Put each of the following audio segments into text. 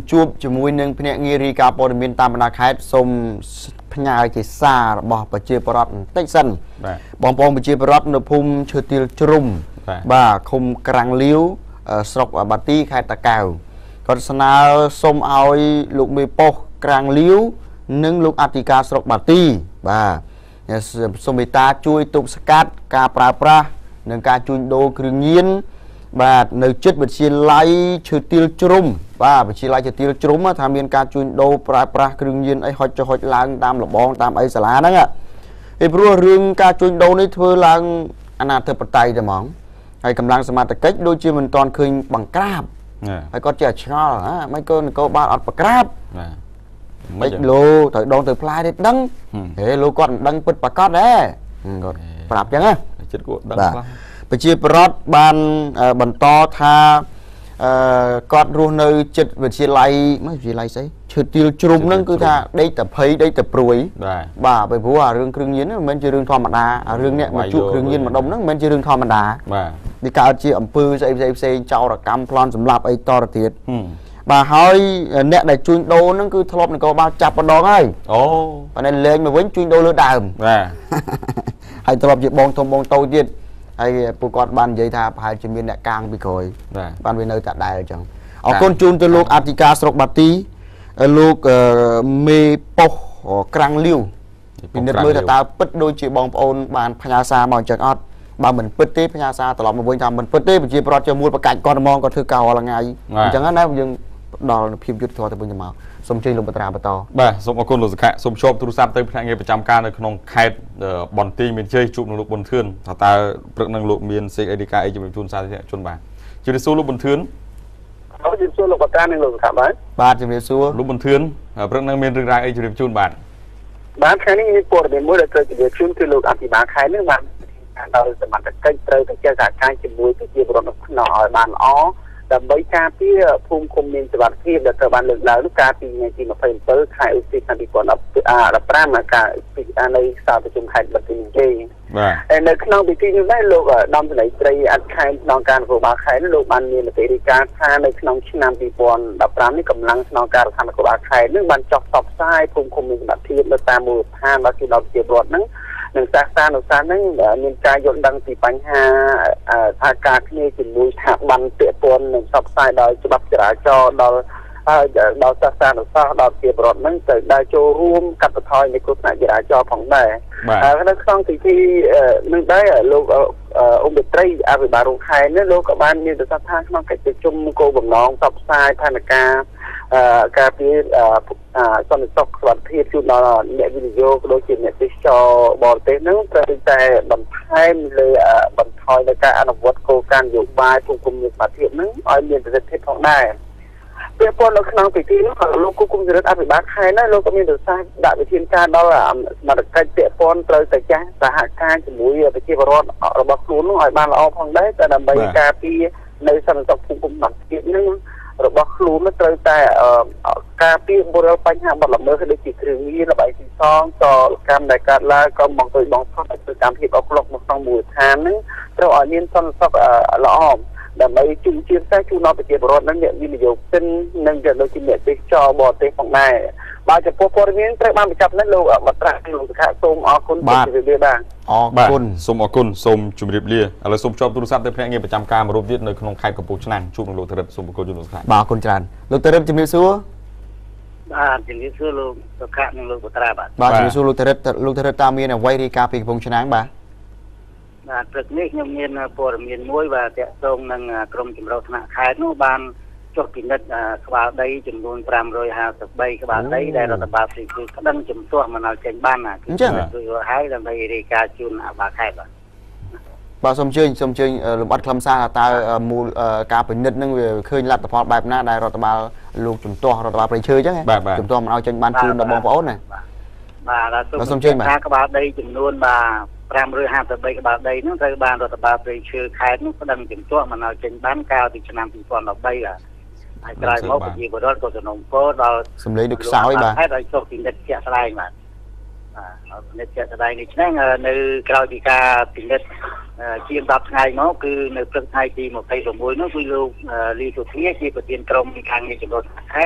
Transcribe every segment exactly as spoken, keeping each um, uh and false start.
ជួបជាមួយនឹងភ្នាក់ងាររីកាព័ត៌មានតាមបណ្ដាខេត្តសូមផ្ញើជាសាររបស់ប្រជាពលរដ្ឋបន្តិចសិនបងប្អូនប្រជាពលរដ្ឋនៅភូមិឈើទាលជ្រុំបាទឃុំក្រាំងលាវស្រុកបាទីខេត្តតាកែវគាត់ស្នើសូមឲ្យលោកមេប៉ុស្តិ៍ក្រាំងលាវនិងលោកអធិការស្រុកបាទីបាទសូមមេត្តាជួយទប់ស្កាត់ការប្រើប្រាស់និងការជួញដូរគ្រឿងញៀនបាទនៅជិតវិទ្យាល័យឈើទាលជ្រុំបាទវិទ្យាល័យឈើទាលជ្រុំថាមានការជួញដូរប្រើប្រាស់គ្រឿងញៀនអីហុចចុះហុចឡើងតាមលបងតាមអីសាលាហ្នឹងពីព្រោះរឿងការជួញដូរនេះធ្វើឡើងអនាធិបតេយ្យតែហ្មងហើយកម្លាំងសមត្ថកិច្ចដូចជាមិនទាន់ឃើញបង្ក្រាបហើយគាត់ជាឆ្ងល់ហ่าមិនក៏នគរបាលអត់បង្ក្រាបមិនលោត្រូវដងទៅផ្លាយទេដឹងហេលោកគាត់មិនដឹងពិតប្រកបដែរគាត់ប្រាប់ចឹងណាចិត្តគាត់ដឹងខ្លះប្រជាពលរដ្ឋបានបន្តថាគាត់រស់នៅចិត្តវិទ្យាល័យមិនវិទ្យាល័យស្អីឈើទាលជ្រុំហ្នឹងគឺថាដេកតែភ័យដេកតែព្រួយបាទពីព្រោះអារឿងគ្រឿងញៀនហ្នឹងមិនមែនជារឿងធម្មតាអារឿងអ្នកមកជួបគ្រឿងញៀនម្ដុំហ្នឹងមិនមែនជារឿងធម្មតាបាទវាកើតជាអំពើស្អីផ្សេងផ្សេងចោរកម្មប្លន់សម្លាប់អីតទៅទៀតបាទហើយអ្នកដែលជួញដូរហ្នឹងគឺធ្លាប់នគរបាលចាប់ម្ដងហើយអូប៉ុន្តែលេងមកវិញជួញដូរលើដើមបាទហើយធ្លាប់ជាបងធំបងតូចទៀតហើយពួកគាត់បាននិយាយថាប្រហែលជាមានអ្នកកាងពីក្រោយបានវានៅតែដែរអញ្ចឹងអរគុណជូនទៅលោកអធិការស្រុកបាទីលោកមេប៉ុស្តិ៍ក្រាំងលាវពិនិត្យមើលថាតើពិតដូចជាបងប្អូនបានផ្ញើសារមកអញ្ចឹងអត់បើមិនពិតទេផ្ញើសារត្រឡប់មកវិញថាមិនពិតទេប្រជាពលរដ្ឋជាមូលប្រកាច់គាត់ហ្មងគាត់ធ្វើកោរាល់ថ្ងៃអញ្ចឹងណាយើងដល់ភាពយុត្តិធម៌ទៅវិញទៅមកសូមជ័យលោកបត្រាបន្តបាទសូមអរគុណលោកសុខៈសូមជួបទូរស័ព្ទទៅភ្នាក់ងារប្រចាំការនៅក្នុងខេត្តបន្ទាយមានជ័យជួបនឹងលោកប៊ុនធឿនថាតើព្រឹកនឹងលោកមានសេចក្តីដីកាអីជំរាបជូនសាធារណជនបាទជម្រាបសួរលោកប៊ុនធឿនអរជំរាបសួរលោកបត្រានិងលោកសុខៈបាទបាទជំរាបសួរលោកប៊ុនធឿនព្រឹកនឹងមានរឿងរ៉ាវអីជំរាបជូនបាទបាទថ្ងៃនេះមានព័ត៌មានមួយដែលត្រូវជម្រាបជូនគឺលោកអភិបាលខេត្តនឹងបានដោយសមត្ថកិច្ចត្រូវតែចេះសហការជាមួយប្រជាពលរដ្ឋក្នុងឲ្យបានល្អដើម្បីការពារភូមិឃុំមានសុវត្ថិភាពដែលត្រូវបានលើកឡើងនោះកាលពីថ្ងៃទីម្ភៃbảyខែឧសភាឆ្នាំ2015មកការពីនៅសាលប្រជុំខេត្តបន្ទាយមានជ័យបាទនៅក្នុងពិធីនេះដែរលោកដំស្នេហ៍ត្រីអធិការក្នុងការនគរបាលខេត្តនោះលោកបានមានមតិរាយការណ៍ថានៅក្នុងឆ្នាំ2015នេះកម្លាំងស្នងការដ្ឋាននគរបាលខេត្តនឹងបានចុះផ្សព្វផ្សាយភូមិឃុំមានសុវត្ថិភាពនៅតាមមូលដ្ឋានរបស់ជាប្រជាពលរដ្ឋហ្នឹងនឹងសាសនានុសាសន៍ហ្នឹងមានការយល់ដឹងពីបញ្ហាថាការគ្នាជាមួយស្ថាប័នពាក់ព័ន្ធនឹងផ្សព្វផ្សាយដោយច្បាប់ចរាចរណ៍ដល់ដល់សាសនានុសាសន៍ដល់ជាប្រវត្តិហ្នឹងទៅដើរចូលរួមកាត់បន្ថយនៃគ្រោះថ្នាក់ចរាចរណ៍ផងដែរនៅក្នុងពិធីនឹងដែរលោកអ៊ុំបត្រីអភិបាលរងខេត្តនេះលោកក៏បានមានប្រសាសន៍ថាក្នុងកិច្ចប្រជុំគោលបំណងផ្សព្វផ្សាយផែនការការពីសន្តិសុខសុខភាពជូនដល់អ្នកវិនិយោគដូចជាអ្នកទេសចរបរទេសហ្នឹងត្រូវតែបន្ថែមលើបន្ថយនៅការអនុវត្តគោលការណ៍នយោបាយភូមិឃុំមានសុខភាពហ្នឹងឲ្យមានប្រសិទ្ធភាពផងដែរពាក់ព័ន្ធនៅក្នុងពិធីនោះលោកគូគុំចរិតអភិបាលខេត្តណាលោកក៏មានប្រសាសន៍ដាក់វិធានការដល់សមត្ថកិច្ចពាក់ព័ន្ធត្រូវតែចាស់សហការជាមួយប្រជាពលរដ្ឋរបស់ខ្លួននោះឲ្យបានល្អផងដែរតែដើម្បីការពារនៅសន្តិសុខភូមិឃុំសុខភាពហ្នឹងរបស់ខ្លួនត្រូវតែការពារបរិយាបញ្ហាបទល្មើសដូចជាគ្រឿងញៀនល្បែងស៊ីសងតកម្មដែលកើតឡើងក៏មកទៅបងផុតទៅកម្មភាពអក្លុកនៅក្នុងមូលដ្ឋានហ្នឹងត្រូវឲ្យមានសន្តិសុខល្អដើម្បីជួនជាពិសេសជូនដល់ប្រជាពលរដ្ឋនិងអ្នកវិនិយោគិននិងក៏ដូចជាអ្នកទេសចរបរទេសផងដែរបាទចំពោះព័ត៌មានត្រូវបានបញ្ចប់នេះលោកបត្រាលោកសុខៈសូមអរគុណជម្រាបលាបាទអរគុណសូមអរគុណសូមជម្រាបលាឥឡូវសូមជួបទូរស័ព្ទទៅភ្នាក់ងារប្រចាំការមួយរូបទៀតនៅក្នុងខេត្តកំពង់ឆ្នាំងជួបនឹងលោកធរិតសូមអរគុណលោកសុខៈបាទអរគុណច្រើនលោកធរិតជម្រាបសួរបាទជម្រាបសួរលោកសុខៈនិងលោកបត្រាបាទបាទជម្រាបសួរលោកធរិតលោកធរិតតើមានអ្វីរាយការណ៍ពីកំពង់ឆ្នាំងបាទបាទព្រឹកនេះខ្ញុំមានព័ត៌មានមួយបាទតាក់ទងនឹងក្រមចម្រុះថ្នាក់ខេត្តនោះបានចុះពិនិត្យក្បាលដីចំនួន553ក្បាលដីដែលរដ្ឋបាលផ្សេងគឺក្តឹងជំទាស់មកដល់ចេញបានណាគឺជួយឲ្យដើម្បីរាយការណ៍ជូនអាបាលខេត្តបាទបាទសូមជើញសូមជើញលំអិតខ្លឹមសារតើមូលការពិនិត្យនឹងវាឃើញលទ្ធផលបែបណាដែលរដ្ឋបាលលោកជំទាស់រដ្ឋបាលព្រៃឈើអញ្ចឹងជំទាស់មកឲ្យចេញបានជូនដល់បងប្អូនណាបាទសូមជើញបាទក្បាលដីចំនួនបាទ553ក្បាលដីនោះត្រូវបានរដ្ឋបាលព្រៃឈើខេត្តនោះប្តឹងជំទាស់មកឲ្យចេញបានកាលពីឆ្នាំ2013បាទហើយក្រោយមកប្រជាពលរដ្ឋក៏សំណូមពរដល់សម្លេងដូចខ្សោយបាទហើយចុះពិនិត្យជាក់ស្ដែងបាទបាទពិនិត្យជាក់ស្ដែងនេះហ្នឹងនៅក្រោយពីការពិនិត្យជាង10ថ្ងៃមកគឺនៅព្រឹកថ្ងៃទី26នោះគឺលោកលីសុធាជាប្រធានក្រុមការងារចម្រុះខេត្ត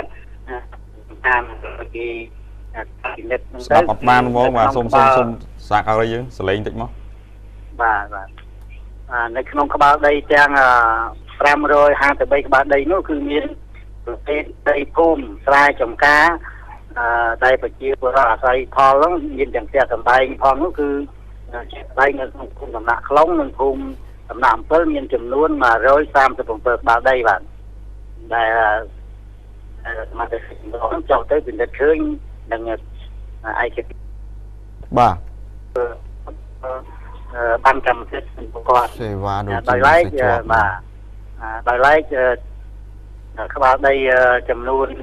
តាមគេពិនិត្យហ្នឹងទៅស្ដាប់អត់បានហ្មងបាទសូមសូមសូមសាកឲ្យយើងសលេងតិចមកបាទបាទនៅក្នុងក្បាលដីទាំង 553 ក្បាលដីនោះគឺមានប្រភេទដីភូមិស្រែចម្ការដែលប្រជាពលរដ្ឋអាស្រ័យផលហ្នឹងមានទាំងផ្ទះសម្បែងផងនោះគឺជាសម្បែងនៅក្នុងភូមិដំណាក់ខ្លងនិងភូមិដំណាក់អំពិលមានចំនួន 137 ក្បាលដីបាទដែលមកទៅចុះទៅពិនិត្យឃើញនឹងឯកភាពបាទបានកម្មសិទ្ធិគាត់សេវាដូចដោយឡែកបាទដោយឡែកក្បាលដីចំនួន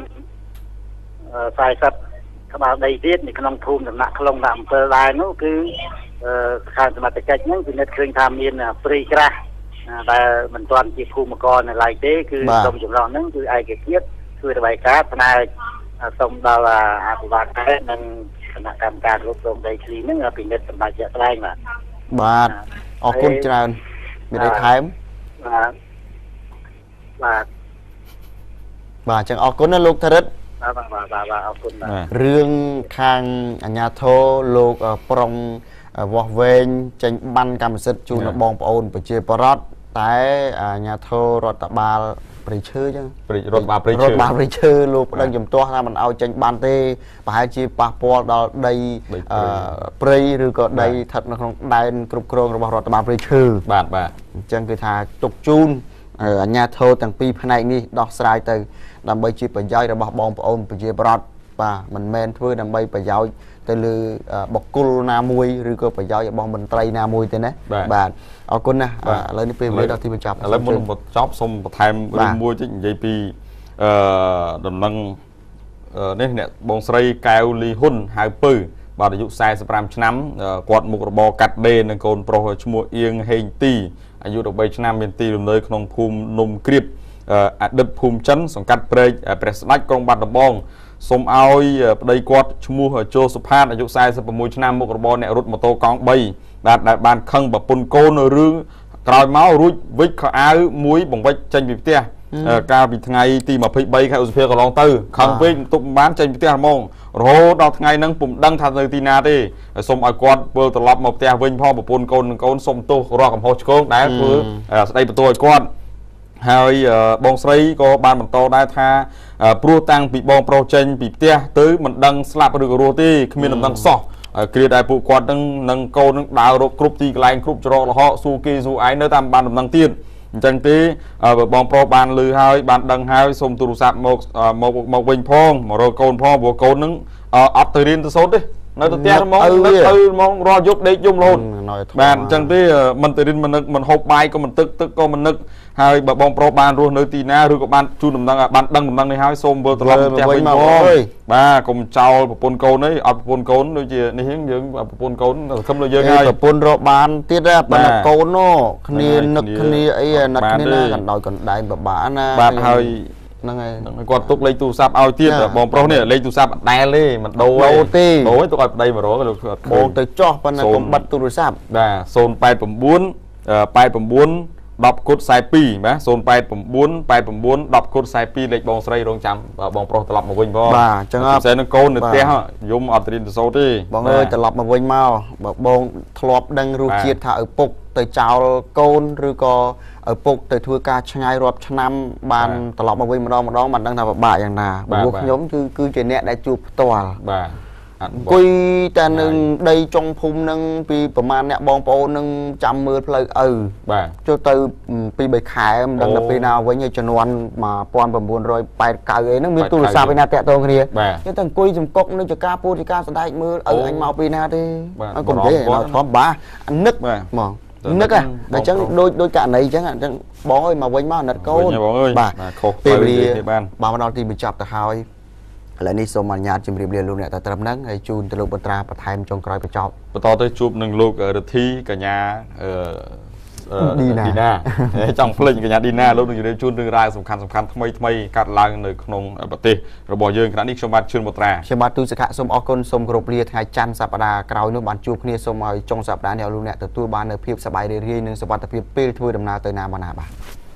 40 ក្បាលដីទៀតនៅក្នុងភូមិដំណាក់ខ្លងដាក់អំពិលដែរនោះគឺខាងសមត្ថកិច្ចហ្នឹងពិនិត្យឃើញថាមានព្រៃក្រាស់ដែលមិនទាន់ជាភូមិករនៅឡើយទេគឺក្រុមចម្រុះហ្នឹងគឺឯកភាពធ្វើរបាយការណ៍ផ្នែកសូមដល់អភិបាលខេត្តនិងគណៈកម្មការគ្រប់គ្រងដីធ្លីហ្នឹងពិនិត្យសម្រាប់ជាក់ស្ដែងបាទបាទអរគុណច្រើនមានអីថែមបាទបាទបាទចឹងអរគុណណាលោកថារិទ្ធបាទបាទបាទបាទអរគុណបាទរឿងខាងអាជ្ញាធរលោកប្រុងវាស់វែងចេញបានកម្មសិទ្ធិជូនបងប្អូនប្រជាពលរដ្ឋតែអាជ្ញាធររដ្ឋបាលព្រៃឈើចឹងរដ្ឋបាលព្រៃឈើរដ្ឋបាលព្រៃឈើលោកប្តឹងជំទាស់ថាមិនឲ្យចេញបានទេប្រហែលជាប៉ះពាល់ដល់ដីព្រៃឬក៏ដីស្ថិតនៅក្នុងដែនគ្រប់គ្រងរបស់រដ្ឋបាលព្រៃឈើបាទបាទអញ្ចឹងគឺថាទុកជូនអាជ្ញាធរទាំងពីរផ្នែកនេះដោះស្រាយទៅដើម្បីជាប្រយោជន៍របស់បងប្អូនប្រជាពលរដ្ឋបាទមិនមែនធ្វើដើម្បីប្រយោជន៍ទៅលើបុគ្គលណាមួយឬក៏ប្រយោជន៍របស់មន្ត្រីណាមួយទេណាបាទអរគុណណាឥឡូវនេះពេលវេលាដល់ទីបញ្ចប់ឥឡូវមុនបញ្ចប់សូមបន្ថែមរឿងមួយតិចនិយាយពីអឺដំណឹងនេះអ្នកបងស្រីកែវលីហ៊ុនហៅពៅបាទអាយុ 45 ឆ្នាំគាត់មុខរបរកាត់ដេរនឹងកូនប្រុសឈ្មោះអៀងហេងទីអាយុ 13 ឆ្នាំមានទីលំនៅក្នុងភូមិនំក្រៀបអតីតភូមិចិនសង្កាត់ព្រែកព្រះស្ដេចក្រុងបាត់ដំបងសូមឲ្យប្តីគាត់ឈ្មោះចូលសុផាតអាយុ 46 ឆ្នាំមុខរបរអ្នករត់ម៉ូតូកង់ 3 បាទដែលបានខឹងប្រពន្ធកូននៅរឿងក្រោយមករួចវិចខោអាវមួយបង្វិចចេញពីផ្ទះកាលពីថ្ងៃទី 23 ខែឧសភាកន្លងទៅខឹងពេកទុកមិនបានចេញពីផ្ទះហ្មងរហូតដល់ថ្ងៃហ្នឹងពុំដឹងថានៅទីណាទេសូមឲ្យគាត់វិលត្រឡប់មកផ្ទះវិញផងប្រពន្ធកូននិងកូនសូមទោសរកកំហុសឆ្គងដែលធ្វើស្ដីបន្ទោសឲ្យគាត់ហើយបងស្រីក៏បានបន្តដែរថាព្រោះតាំងពីបងប្រុសចេញពីផ្ទះទៅមិនដឹងស្លាប់ឬក៏រស់ទេគ្មានដំណឹងសោះគ្រាដែលពួកគាត់នឹងនឹងកូននឹងដើររកគ្រប់ទីកន្លែងគ្រប់ច្រកលហកស៊ូគេស៊ូឯងនៅតាមបានដំណឹងទៀតអញ្ចឹងទេបងប្រុសបានលឺហើយបានដឹងហើយសូមទូរស័ព្ទមកមកមកវិញផងមករកកូនផងព្រោះកូននឹងអត់ទៅរៀនទៅសូត្រទេនៅទៅផ្ទះហ្មងទៅហ្មងរាល់យប់ដេកយំរហូតបាទអញ្ចឹងទេមិនទៅរៀនមិននឹកមិនហូបបាយក៏មិនទឹកទឹកក៏មិននឹកហើយបើបងប្រុសបានរស់នៅទីណាឬក៏បានជូនដំណឹងបានដឹងដំណឹងនេះហើយសូមវិលត្រឡប់ទៅផ្ទះវិញមកបាទកុំចោលប្រពន្ធកូនអីអត់ប្រពន្ធកូនដូចជានេះយើងប្រពន្ធកូនខំលើយើងហើយប្រពន្ធរកបានទៀតប៉ុន្តែកូននោះគ្នានឹកគ្នាអីណាត់គ្នាណាកណ្ដោយកណ្ដែងបបាណាបាទហើយហ្នឹងហើយគាត់ទុកលេខទូរស័ព្ទឲ្យទៀតបងប្រុសនេះលេខទូរស័ព្ទអត់ដែលទេមិនដូរទេដូរទុកឲ្យប្តីមករកគាត់បងទៅចោះប៉ុន្តែកុំបិទទូរស័ព្ទបាទศูนย์ แปด 9 แปด 9 10 គុត 42 បាទศูนย์ แปด 9 แปด 9 10 គុត 42លេខបងស្រីរងចាំបងប្រុសត្រឡប់មកវិញផងបាទអញ្ចឹងផ្សេងនឹងកូននៅផ្ទះយំអត់រៀនទៅសូត្រទេបងអើយត្រឡប់មកវិញមកបើបងធ្លាប់ដឹងរសជាតិថាឪពុកទៅចោលកូនឬក៏ឪពុកទៅធ្វើការឆ្ងាយរាប់ឆ្នាំបានត្រឡប់មកវិញម្ដងម្ដងមិនដឹងថាពិបាកយ៉ាងណាព្រោះខ្ញុំគឺគឺជាអ្នកដែលជួបផ្ទាល់បាទអង្គុយតែនឹងដីចុងភូមិនឹងពីប្រមាណអ្នកបងប្អូននឹងចាំមើលផ្លូវឪបាទចូលទៅពីបីខែមិនដឹងទៅពេលណាវិញហើយជំនាន់một nghìn chín trăm tám mươi chínអីហ្នឹងមានទូរស័ព្ទឯណាតាក់ទងគ្នាគេតែអង្គុយចំកុកនៅចកាពូចកាស្ដែកមើលឪអញមកពីណាទេកុំនិយាយឲ្យធម្មតានឹកហ្មងនឹកហ่ะតែអញ្ចឹងដូចដូចករណីអញ្ចឹងអញ្ចឹងបងអើយមកវិញមកអាណិតកូនបាទខុសពេលវេលាបានមកដល់ទីបញ្ចប់ទៅហើយឥឡូវនេះសូមអនុញ្ញាតជម្រាបលាលោកអ្នកតែត្រឹមហ្នឹងហើយជូនទៅលោកបត្រាបន្ថែមចុងក្រោយបញ្ចប់បន្តទៅជួបនឹងលោករិទ្ធីកញ្ញាអឺឌីណាចង់ភ្លេចកញ្ញាឌីណាលោកនឹងជម្រាបជូនរឿងរ៉ាវសំខាន់សំខាន់ថ្មីថ្មីកាត់ឡើងនៅក្នុងប្រទេសរបស់យើងខណៈនេះខ្ញុំបាទជឿនបត្រាខ្ញុំបាទទូសកៈសូមអរគុណសូមគោរពលាថ្ងៃច័ន្ទសប្តាហ៍ក្រោយនោះបានជួបគ្នាសូមឲ្យចុងសប្តាហ៍នេះឲ្យលោកអ្នកទទួលបាននូវភាពសប្បាយរីករាយនិងសុវត្ថិភាពពេលធ្វើដំណើរទៅណាមកណាបាទ